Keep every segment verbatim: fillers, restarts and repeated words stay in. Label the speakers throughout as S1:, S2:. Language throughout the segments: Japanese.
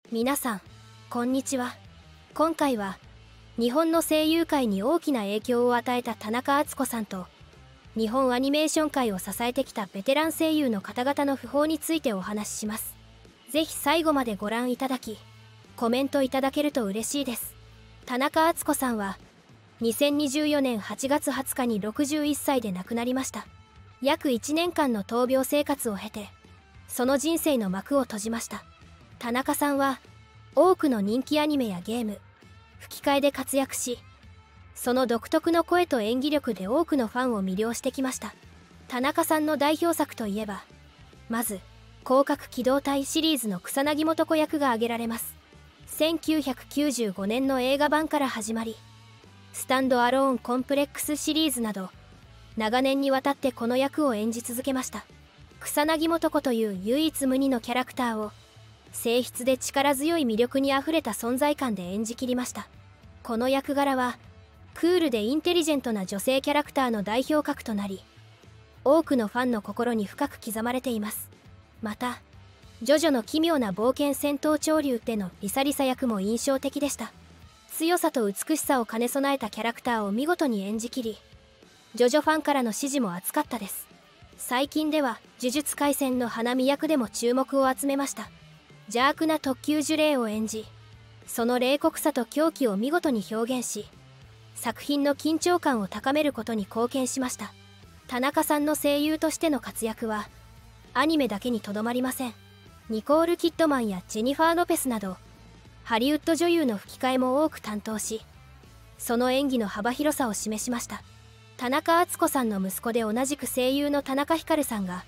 S1: 皆さんこんにちは。今回は日本の声優界に大きな影響を与えた田中敦子さんと日本アニメーション界を支えてきたベテラン声優の方々の訃報についてお話しします。ぜひ最後までご覧いただきコメントいただけると嬉しいです。田中敦子さんはにせんにじゅうよねんはちがつはつかにろくじゅういっさいで亡くなりました。約いちねんかんの闘病生活を経てその人生の幕を閉じました。田中さんは多くの人気アニメやゲーム、吹き替えで活躍し、その独特の声と演技力で多くのファンを魅了してきました。田中さんの代表作といえば、まず攻殻機動隊シリーズの草薙素子役が挙げられます。せんきゅうひゃくきゅうじゅうごねんの映画版から始まり、スタンドアローンコンプレックスシリーズなど長年にわたってこの役を演じ続けました。草薙素子という唯一無二のキャラクターを静筆で力強い魅力にあふれた存在感で演じきりました。この役柄はクールでインテリジェントな女性キャラクターの代表格となり、多くのファンの心に深く刻まれています。またジョジョの奇妙な冒険戦闘潮流でのリサリサ役も印象的でした。強さと美しさを兼ね備えたキャラクターを見事に演じきり、ジョジョファンからの支持も厚かったです。最近では呪術廻戦の花見役でも注目を集めました。邪悪な特級呪霊を演じ、その冷酷さと狂気を見事に表現し、作品の緊張感を高めることに貢献しました。田中さんの声優としての活躍はアニメだけにとどまりません。ニコール・キッドマンやジェニファー・ロペスなどハリウッド女優の吹き替えも多く担当し、その演技の幅広さを示しました。田中敦子さんの息子で同じく声優の田中光さんが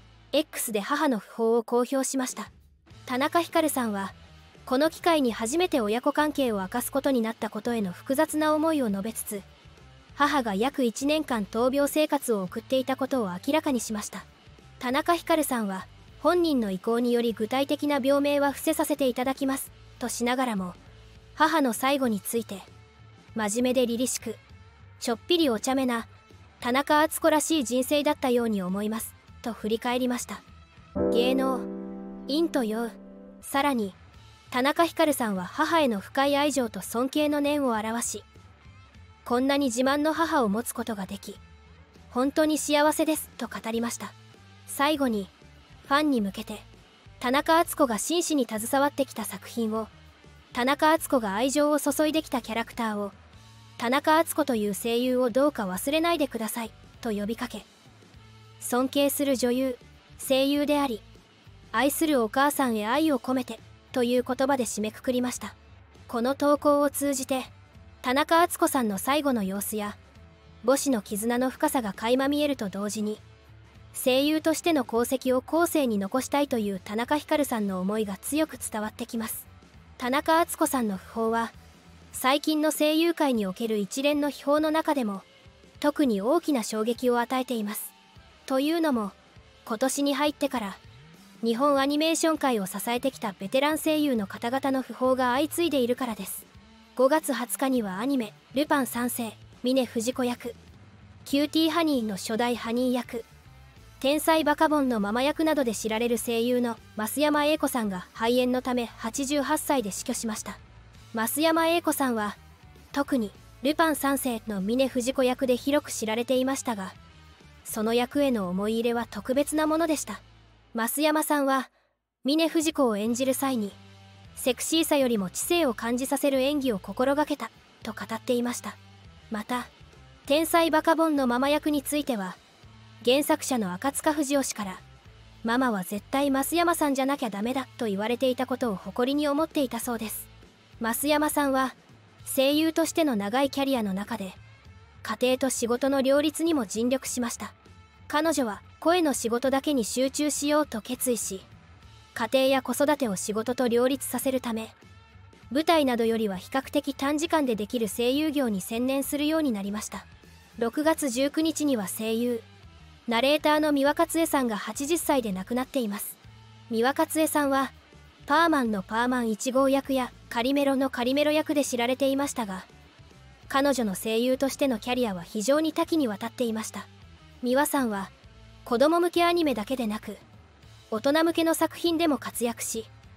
S1: X で母の訃報を公表しました。田中光さんはこの機会に初めて親子関係を明かすことになったことへの複雑な思いを述べつつ、母が約いちねんかん闘病生活を送っていたことを明らかにしました。田中光さんは本人の意向により具体的な病名は伏せさせていただきますとしながらも、母の最後について真面目で凛々しくちょっぴりお茶目な田中敦子らしい人生だったように思いますと振り返りました。芸能陰と陽、さらに田中光さんは母への深い愛情と尊敬の念を表し、こんなに自慢の母を持つことができ本当に幸せですと語りました。最後にファンに向けて田中敦子が真摯に携わってきた作品を、田中敦子が愛情を注いできたキャラクターを、田中敦子という声優をどうか忘れないでくださいと呼びかけ、尊敬する女優声優であり愛するお母さんへ愛を込めてという言葉で締めくくりました。この投稿を通じて田中敦子さんの最後の様子や母子の絆の深さが垣間見えると同時に、声優としての功績を後世に残したいという田中光さんの思いが強く伝わってきます。田中敦子さんの訃報は最近の声優界における一連の秘宝の中でも特に大きな衝撃を与えています。というのも今年に入ってから日本アニメーション界を支えてきたベテラン声優の方々の訃報が相次いでいるからです。ごがつはつかにはアニメ「ルパン三世」峰不二子役、キューティーハニーの初代ハニー役、天才バカボンのママ役などで知られる声優の増山英子さんが肺炎のためはちじゅうはっさいで死去しました。増山英子さんは特にルパン三世の峰不二子役で広く知られていましたが、その役への思い入れは特別なものでした。増山さんは峰不二子を演じる際にセクシーさよりも知性を感じさせる演技を心がけたと語っていました。また天才バカボンのママ役については原作者の赤塚不二夫氏からママは絶対増山さんじゃなきゃダメだと言われていたことを誇りに思っていたそうです。増山さんは声優としての長いキャリアの中で家庭と仕事の両立にも尽力しました。彼女は声の仕事だけに集中しようと決意し、家庭や子育てを仕事と両立させるため舞台などよりは比較的短時間でできる声優業に専念するようになりました。ろくがつじゅうくにちには声優ナレーターの三輪勝恵さんがはちじゅっさいで亡くなっています。三輪勝恵さんはパーマンのパーマンいち号役やカリメロのカリメロ役で知られていましたが、彼女の声優としてのキャリアは非常に多岐にわたっていました。三輪さんは子供向けアニメだけでなく大人向けの作品でも活躍し、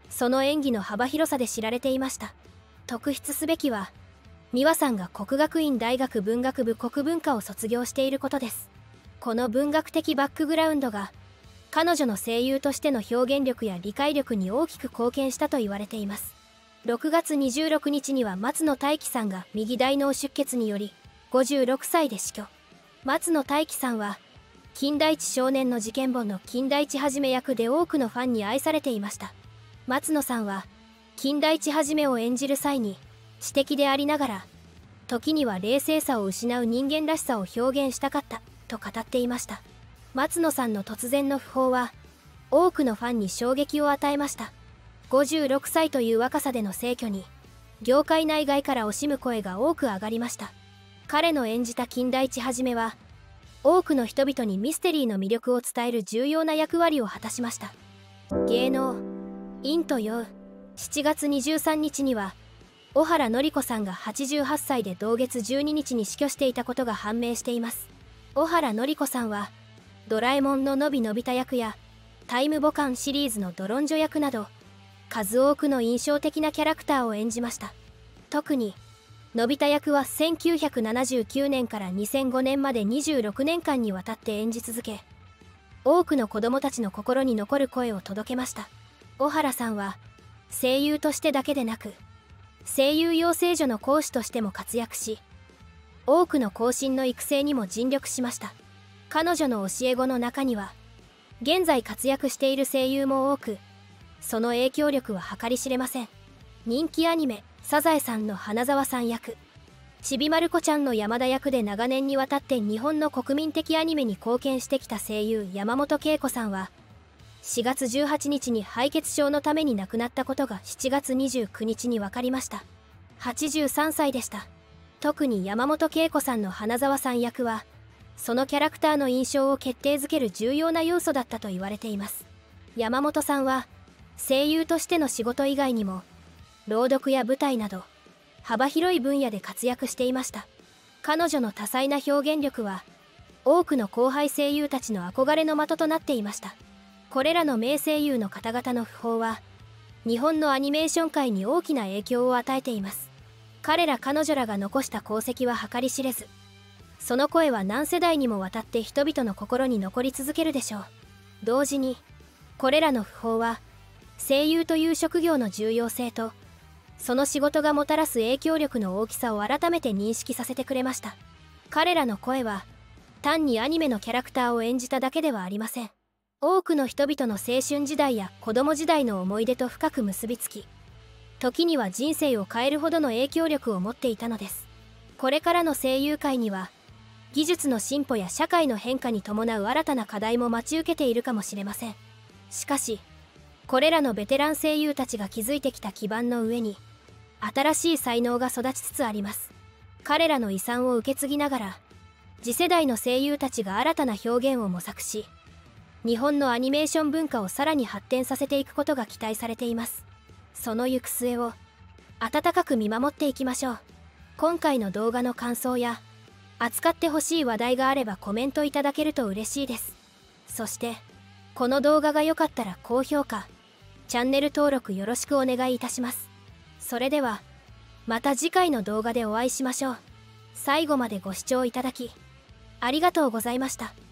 S1: その演技の幅広さで知られていました。特筆すべきは美和さんが國學院大學文学部国文科を卒業していることです。この文学的バックグラウンドが彼女の声優としての表現力や理解力に大きく貢献したと言われています。ろくがつにじゅうろくにちには松野大輝さんが右大脳出血によりごじゅうろくさいで死去。松野大輝さんは金田一少年の事件簿の金田一一役で多くのファンに愛されていました。松野さんは金田一一を演じる際に知的でありながら時には冷静さを失う人間らしさを表現したかったと語っていました。松野さんの突然の訃報は多くのファンに衝撃を与えました。ごじゅうろくさいという若さでの逝去に業界内外から惜しむ声が多く上がりました。彼の演じた金田一一は多くの人々にミステリーの魅力を伝える重要な役割を果たしました。芸能陰と陽。しちがつにじゅうさんにちには小原乃梨子さんがはちじゅうはっさいで同月じゅうににちに死去していたことが判明しています。小原乃梨子さんはドラえもんののびのび太役やタイムボカンシリーズのドロンジョ役など数多くの印象的なキャラクターを演じました。特にのび太役はせんきゅうひゃくななじゅうきゅうねんからにせんごねんまでにじゅうろくねんかんにわたって演じ続け、多くの子供たちの心に残る声を届けました。小原さんは声優としてだけでなく声優養成所の講師としても活躍し、多くの後進の育成にも尽力しました。彼女の教え子の中には現在活躍している声優も多く、その影響力は計り知れません。人気アニメ「サザエさん」の花澤さん役、ちびまる子ちゃんの山田役で長年にわたって日本の国民的アニメに貢献してきた声優山本恵子さんはしがつじゅうはちにちに敗血症のために亡くなったことがしちがつにじゅうくにちに分かりました。はちじゅうさんさいでした。特に山本恵子さんの花澤さん役はそのキャラクターの印象を決定づける重要な要素だったと言われています。山本さんは声優としての仕事以外にも朗読や舞台など幅広い分野で活躍していました。彼女の多彩な表現力は多くの後輩声優たちの憧れの的となっていました。これらの名声優の方々の訃報は日本のアニメーション界に大きな影響を与えています。彼ら彼女らが残した功績は計り知れず、その声は何世代にもわたって人々の心に残り続けるでしょう。同時にこれらの訃報は声優という職業の重要性とその仕事がもたらす影響力の大きさを改めて認識させてくれました。彼らの声は単にアニメのキャラクターを演じただけではありません。多くの人々の青春時代や子供時代の思い出と深く結びつき、時には人生を変えるほどの影響力を持っていたのです。これからの声優界には技術の進歩や社会の変化に伴う新たな課題も待ち受けているかもしれません。しかしこれらのベテラン声優たちが築いてきた基盤の上に新しい才能が育ちつつあります。彼らの遺産を受け継ぎながら次世代の声優たちが新たな表現を模索し、日本のアニメーション文化をさらに発展させていくことが期待されています。その行く末を温かく見守っていきましょう。今回の動画の感想や扱ってほしい話題があればコメントいただけると嬉しいです。そしてこの動画が良かったら高評価、チャンネル登録よろしくお願いいたします。それではまた次回の動画でお会いしましょう。最後までご視聴いただきありがとうございました。